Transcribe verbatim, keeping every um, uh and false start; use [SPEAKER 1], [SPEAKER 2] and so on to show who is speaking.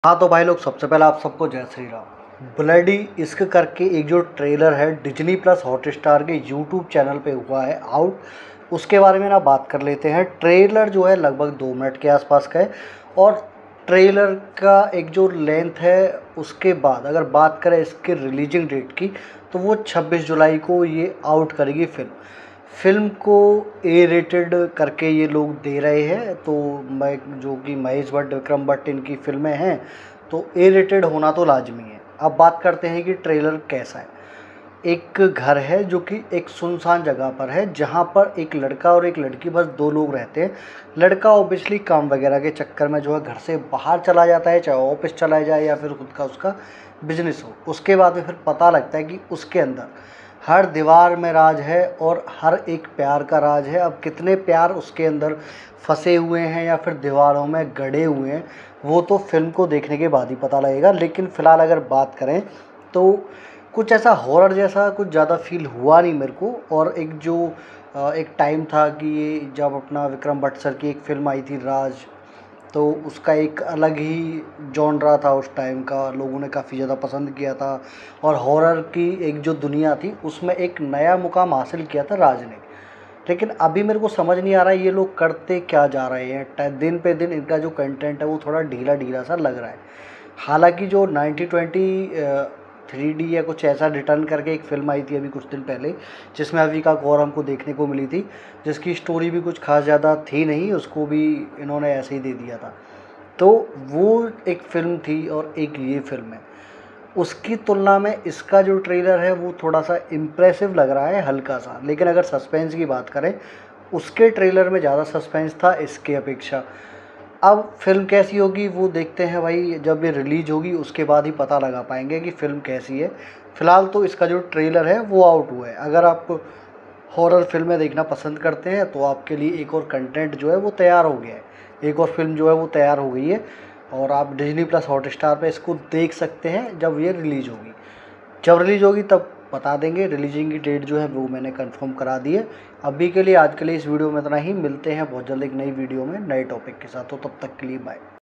[SPEAKER 1] हाँ तो भाई लोग, सबसे पहले आप सबको जय श्री राम। ब्लडी इश्क करके एक जो ट्रेलर है डिज्नी प्लस हॉटस्टार के यूट्यूब चैनल पे हुआ है आउट, उसके बारे में ना बात कर लेते हैं। ट्रेलर जो है लगभग दो मिनट के आसपास का है और ट्रेलर का एक जो लेंथ है उसके बाद अगर बात करें इसके रिलीजिंग डेट की तो वो छब्बीस जुलाई को ये आउट करेगी फिल्म। फिल्म को ए रेटेड करके ये लोग दे रहे हैं, तो मैं जो कि महेश भट्ट विक्रम भट्ट इनकी फिल्में हैं तो ए रेटेड होना तो लाजमी है। अब बात करते हैं कि ट्रेलर कैसा है। एक घर है जो कि एक सुनसान जगह पर है, जहाँ पर एक लड़का और एक लड़की, बस दो लोग रहते हैं। लड़का ऑब्वियसली काम वगैरह के चक्कर में जो है घर से बाहर चला जाता है, चाहे ऑफिस चला जाए या फिर खुद का उसका बिजनेस हो। उसके बाद में फिर पता लगता है कि उसके अंदर हर दीवार में राज है और हर एक प्यार का राज है। अब कितने प्यार उसके अंदर फंसे हुए हैं या फिर दीवारों में गड़े हुए हैं वो तो फिल्म को देखने के बाद ही पता लगेगा। लेकिन फ़िलहाल अगर बात करें तो कुछ ऐसा हॉरर जैसा कुछ ज़्यादा फील हुआ नहीं मेरे को। और एक जो अ, एक टाइम था कि ये जब अपना विक्रम भट्ट सर की एक फ़िल्म आई थी राज, तो उसका एक अलग ही जॉनरा था उस टाइम का, लोगों ने काफ़ी ज़्यादा पसंद किया था। और हॉरर की एक जो दुनिया थी उसमें एक नया मुकाम हासिल किया था राज ने। लेकिन अभी मेरे को समझ नहीं आ रहा है ये लोग करते क्या जा रहे हैं। दिन पे दिन इनका जो कंटेंट है वो थोड़ा ढीला ढीला सा लग रहा है। हालांकि जो नाइनटी ट्वेंटी थ्री डी या कुछ ऐसा रिटर्न करके एक फ़िल्म आई थी अभी कुछ दिन पहले, जिसमें अविका गौर हमको देखने को मिली थी, जिसकी स्टोरी भी कुछ खास ज़्यादा थी नहीं, उसको भी इन्होंने ऐसे ही दे दिया था। तो वो एक फ़िल्म थी और एक ये फ़िल्म है। उसकी तुलना में इसका जो ट्रेलर है वो थोड़ा सा इम्प्रेसिव लग रहा है, हल्का सा। लेकिन अगर सस्पेंस की बात करें, उसके ट्रेलर में ज़्यादा सस्पेंस था इसके अपेक्षा। अब फ़िल्म कैसी होगी वो देखते हैं भाई, जब ये रिलीज़ होगी उसके बाद ही पता लगा पाएंगे कि फ़िल्म कैसी है। फ़िलहाल तो इसका जो ट्रेलर है वो आउट हुआ है। अगर आप हॉरर फिल्में देखना पसंद करते हैं तो आपके लिए एक और कंटेंट जो है वो तैयार हो गया है, एक और फिल्म जो है वो तैयार हो गई है। और आप डिज्नी प्लस हॉटस्टार पे इसको देख सकते हैं जब ये रिलीज़ होगी। जब रिलीज़ होगी तब बता देंगे। रिलीजिंग की डेट जो है वो मैंने कंफर्म करा दी है। अभी के लिए, आज के लिए इस वीडियो में इतना ही। मिलते हैं बहुत जल्द एक नई वीडियो में नए टॉपिक के साथ, तो तब तक के लिए बाय।